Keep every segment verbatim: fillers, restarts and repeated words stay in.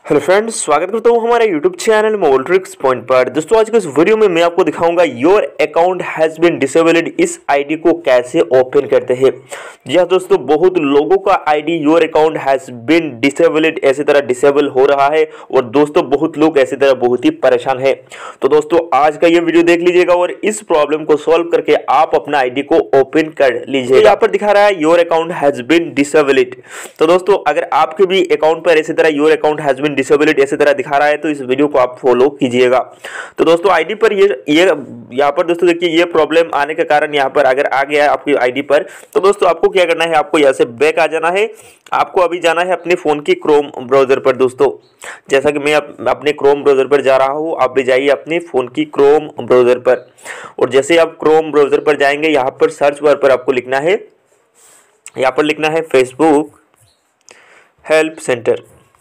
Hello friends, स्वागत करता हूँ हमारे YouTube channel mobile tricks point पर। दोस्तों आज के इस वीडियो में मैं आपको दिखाऊंगा your account has been disabled, इस आईडी को कैसे ओपन करते हैं। जी हाँ दोस्तों, बहुत लोगों का ID your account has been disabled ऐसी तरह डिसेबल हो रहा है और दोस्तों बहुत लोग ऐसी तरह बहुत ही परेशान है। तो दोस्तों आज का ये वीडियो देख लीजिएगा और इस प्रॉब्लम को सॉल्व करके आप अपना आईडी को ओपन कर लीजिए। यहाँ पर दिखा रहा है your account has been disabled. तो दोस्तों अगर आपके भी अकाउंट पर ऐसी तरह your account has been disabled ऐसी तरह दिखा रहा है तो इस वीडियो को आप फॉलो कीजिएगा। तो दोस्तों आईडी पर ये ये यहाँ पर दोस्तों देखिए ये प्रॉब्लम आने के कारण यहाँ पर अगर आ गया है आपकी आईडी पर, तो दोस्तों आपको क्या करना है, आपको यहाँ से बैक आ जाना है। आपको अभी जाना है अपने फ़ोन की क्रोम ब्राउज़र पर। दोस्तों जैसा कि मैं अप, अपने क्रोम ब्राउज़र पर जा रहा हूँ, आप भी जाइए अपने फ़ोन की क्रोम ब्राउज़र पर। और जैसे आप क्रोम ब्राउज़र पर जाएंगे, यहाँ पर सर्च बार पर आपको लिखना है, यहाँ पर लिखना है फेसबुक हेल्प सेंटर।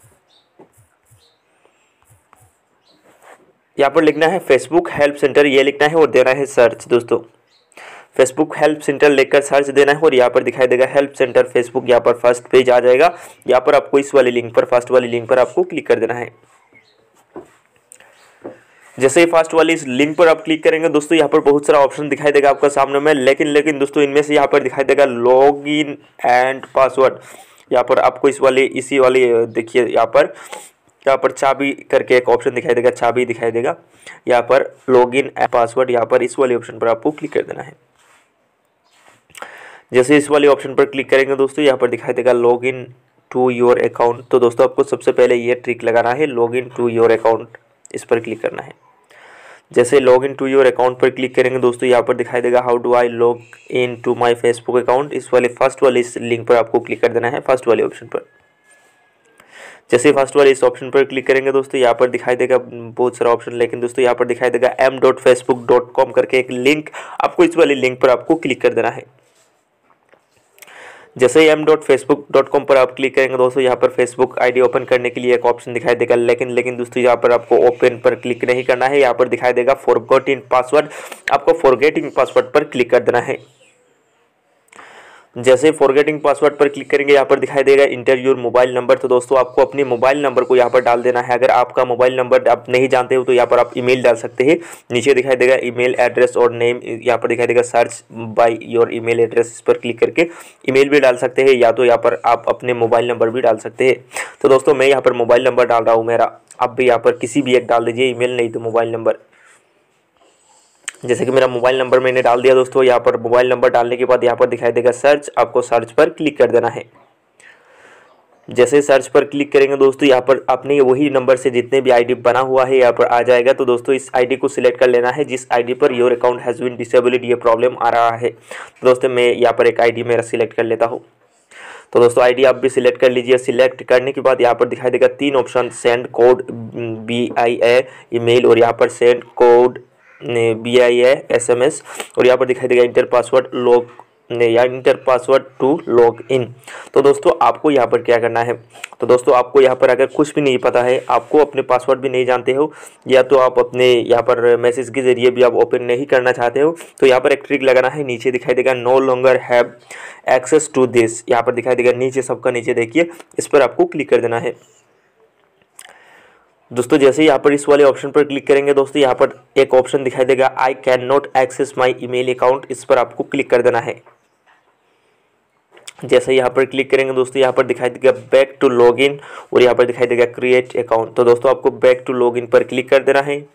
यहाँ पर लिखना है फेसबुक हेल्प सेंटर, ये लिखना है और देना है सर्च। दोस्तों फेसबुक हेल्प सेंटर लेकर सर्च देना है और यहाँ पर दिखाई देगा हेल्प सेंटर फेसबुक। यहाँ पर फर्स्ट पेज आ जाएगा। यहाँ पर आपको इस वाली लिंक पर, फर्स्ट वाली लिंक पर आपको क्लिक कर देना है। जैसे ही फर्स्ट वाली इस लिंक पर आप क्लिक करेंगे दोस्तों, यहाँ पर बहुत सारा ऑप्शन दिखाई देगा आपका सामने में, लेकिन लेकिन दोस्तों इनमें से यहाँ पर दिखाई देगा लॉग इन एंड पासवर्ड। यहाँ पर आपको इस वाली इसी वाली देखिए यहाँ पर यहाँ पर चाबी करके एक ऑप्शन दिखाई देगा, चाबी दिखाई देगा। यहाँ पर लॉगिन एंड पासवर्ड, यहाँ पर इस वाले ऑप्शन पर आपको क्लिक कर देना है। जैसे इस वाले ऑप्शन पर क्लिक करेंगे दोस्तों, यहाँ पर दिखाई देगा लॉगिन टू योर अकाउंट। तो दोस्तों आपको सबसे पहले ये ट्रिक लगाना है, लॉगिन टू योर अकाउंट, इस पर क्लिक करना है। जैसे लॉगिन टू योर अकाउंट पर क्लिक करेंगे दोस्तों, यहाँ पर दिखाई देगा how do I log in to my Facebook account. इस वाले फर्स्ट वाले इस लिंक पर आपको क्लिक कर देना है, फर्स्ट वाले ऑप्शन पर। जैसे फर्स्ट वाले इस ऑप्शन पर क्लिक करेंगे दोस्तों, यहाँ पर दिखाई देगा बहुत सारा ऑप्शन, लेकिन दोस्तों यहाँ पर दिखाई देगा M dot Facebook dot com करके एक लिंक, आपको इस वाले लिंक पर आपको क्लिक कर देना है। जैसे ही M dot Facebook dot com पर आप क्लिक करेंगे दोस्तों, यहाँ पर फेसबुक आईडी ओपन करने के लिए एक ऑप्शन दिखाई देगा, लेकिन लेकिन दोस्तों यहाँ पर आपको ओपन पर क्लिक नहीं करना है। यहाँ पर दिखाई देगा फॉरगॉटिंग पासवर्ड, आपको फॉरगेटिंग पासवर्ड पर क्लिक कर देना है। जैसे फॉरगेटिंग पासवर्ड पर क्लिक करेंगे, यहाँ पर दिखाई देगा इंटर योर मोबाइल नंबर। तो दोस्तों आपको अपने मोबाइल नंबर को यहाँ पर डाल देना है। अगर आपका मोबाइल नंबर आप नहीं जानते हो तो यहाँ पर आप ईमेल डाल सकते हैं। नीचे दिखाई देगा ईमेल एड्रेस और नेम, यहाँ पर दिखाई देगा search by your email address, इस पर क्लिक करके ईमेल भी डाल सकते हैं, या तो यहाँ पर आप अपने मोबाइल नंबर भी डाल सकते हैं। तो दोस्तों मैं यहाँ पर मोबाइल नंबर डाल रहा हूँ मेरा, आप भी यहाँ पर किसी भी एक डाल दीजिए, ईमेल नहीं तो मोबाइल नंबर। जैसे कि मेरा मोबाइल नंबर मैंने डाल दिया दोस्तों। यहाँ पर मोबाइल नंबर डालने के बाद यहाँ पर दिखाई देगा सर्च, आपको सर्च पर क्लिक कर देना है। जैसे सर्च पर क्लिक करेंगे दोस्तों, यहाँ पर अपने वही नंबर से जितने भी आईडी बना हुआ है यहाँ पर आ जाएगा। तो दोस्तों इस आईडी को सिलेक्ट कर लेना है जिस आईडी पर your account has been disabled ये प्रॉब्लम आ रहा है। तो दोस्तों मैं यहाँ पर एक आईडी मेरा सिलेक्ट कर लेता हूँ। तो दोस्तों आईडी आप भी सिलेक्ट कर लीजिए। सिलेक्ट करने के बाद यहाँ पर दिखाई देगा तीन option, send code V I A email, और यहाँ पर send code V I A S M S, और यहाँ पर दिखाई देगा इंटर पासवर्ड लॉग या enter password to log in. तो दोस्तों आपको यहाँ पर क्या करना है, तो दोस्तों आपको यहाँ पर अगर कुछ भी नहीं पता है, आपको अपने पासवर्ड भी नहीं जानते हो, या तो आप अपने यहाँ पर मैसेज के जरिए भी आप ओपन नहीं करना चाहते हो, तो यहाँ पर एक ट्रिक लगाना है। नीचे दिखाई देगा no longer have access to this, यहाँ पर दिखाई देगा नीचे, सबका नीचे देखिए, इस पर आपको क्लिक कर देना है। दोस्तों जैसे ही यहाँ पर इस वाले ऑप्शन पर क्लिक करेंगे दोस्तों, यहाँ पर एक ऑप्शन दिखाई देगा I can not access my email account, इस पर आपको क्लिक कर देना है। जैसे यहाँ पर क्लिक करेंगे दोस्तों, यहाँ पर दिखाई देगा बैक टू लॉगिन, और यहाँ पर दिखाई देगा क्रिएट अकाउंट। तो दोस्तों आपको बैक टू लॉगिन पर क्लिक कर देना है।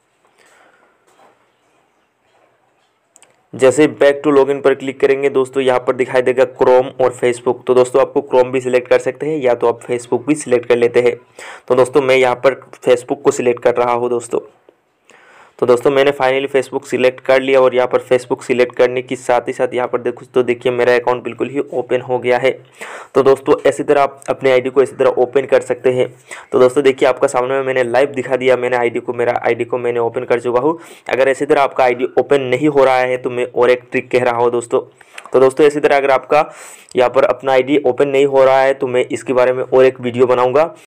जैसे बैक टू लॉगिन पर क्लिक करेंगे दोस्तों, यहाँ पर दिखाई देगा क्रोम और फेसबुक। तो दोस्तों आपको क्रोम भी सिलेक्ट कर सकते हैं, या तो आप फेसबुक भी सिलेक्ट कर लेते हैं। तो दोस्तों मैं यहाँ पर फेसबुक को सिलेक्ट कर रहा हूँ दोस्तों। तो दोस्तों मैंने फाइनली फेसबुक सिलेक्ट कर लिया, और यहाँ पर फेसबुक सिलेक्ट करने के साथ ही साथ यहाँ पर देखो तो देखिए मेरा अकाउंट बिल्कुल ही ओपन हो गया है। तो दोस्तों ऐसी तरह आप अपने आईडी को इसी तरह ओपन कर सकते हैं। तो दोस्तों देखिए आपका सामने में मैंने लाइव दिखा दिया, मैंने आईडी को मेरा आईडी को मैंने ओपन कर चुका हूँ। अगर इसी तरह आपका आईडी ओपन नहीं हो रहा है तो मैं और एक ट्रिक कह रहा हूँ दोस्तों। तो दोस्तों इसी तरह अगर आपका यहाँ पर अपना आईडी ओपन नहीं हो रहा है तो मैं इसके बारे में और एक वीडियो बनाऊँगा।